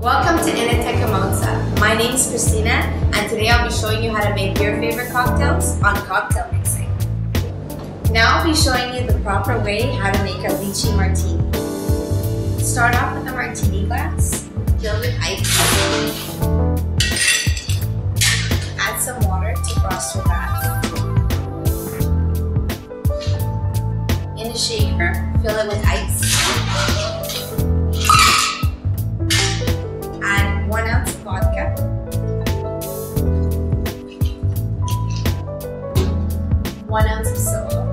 Welcome to Initeka Monza. My name is Christina, and today I'll be showing you how to make your favorite cocktails on cocktail mixing. Now I'll be showing you the proper way how to make a lychee martini. Start off with a martini glass, fill with ice. Add some water to frost your glass. In a shaker, fill it with ice. Add 1 ounce of vodka. One ounce of soda.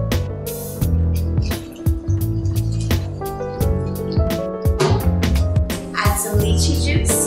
Add some lychee juice.